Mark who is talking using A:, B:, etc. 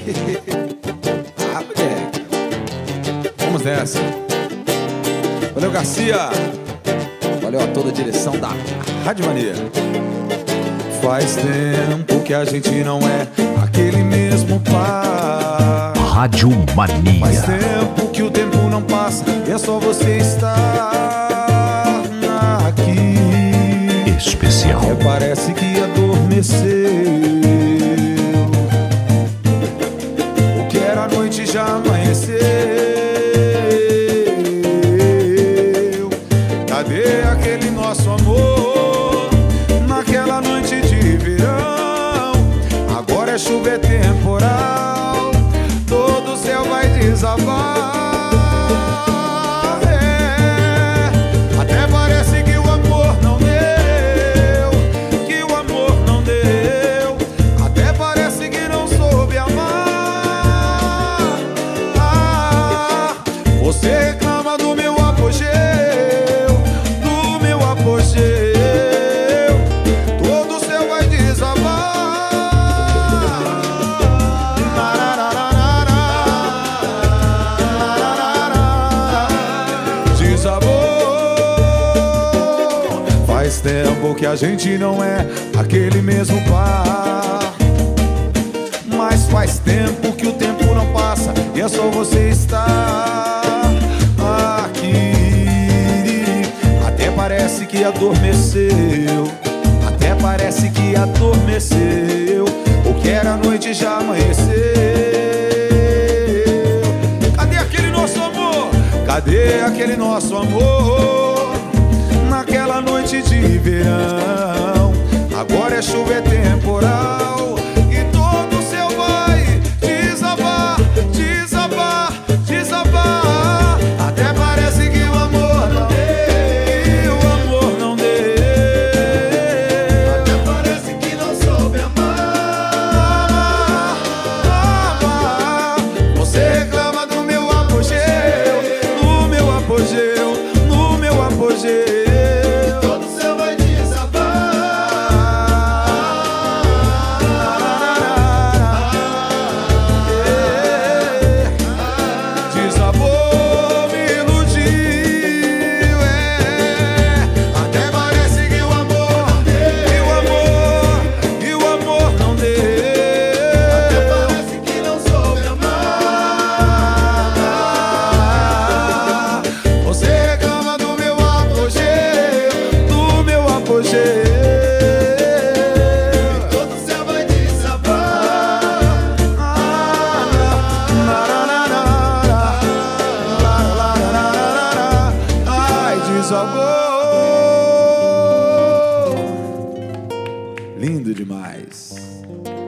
A: Ah, moleque. Vamos nessa. Valeu, Garcia. Valeu a toda a direção da Rádio Mania. Faz tempo que a gente não é aquele mesmo par.
B: Rádio Mania.
A: Faz tempo que o tempo não passa e é só você estar aqui.
B: Especial.
A: Parece que adormeceu. O que era noite já amanheceu. Cadê aquele nosso amor naquela noite de verão? Agora é chuva, é temporal, todo o céu vai desabar. Até parece que o amor não deu, que o amor não deu. Até parece que não soube amar. Você reclama do meu apogeu, do meu apogeu. Todo o céu vai desabar. Faz tempo que a gente não é aquele mesmo par. Mas faz tempo que o tempo não passa e é só você estar aqui. Até parece que adormeceu, até parece que adormeceu. O que era noite já amanheceu. Cadê aquele nosso amor? Cadê aquele nosso amor naquela noite de verão? Agora é chuva, é temporal e todo o céu vai desabar, desabar, desabar. Até parece que o amor não deu, o amor não deu. Até parece que não soube amar, amar. Você reclama do meu apogeu, do meu apogeu, no meu apogeu. Lindo demais.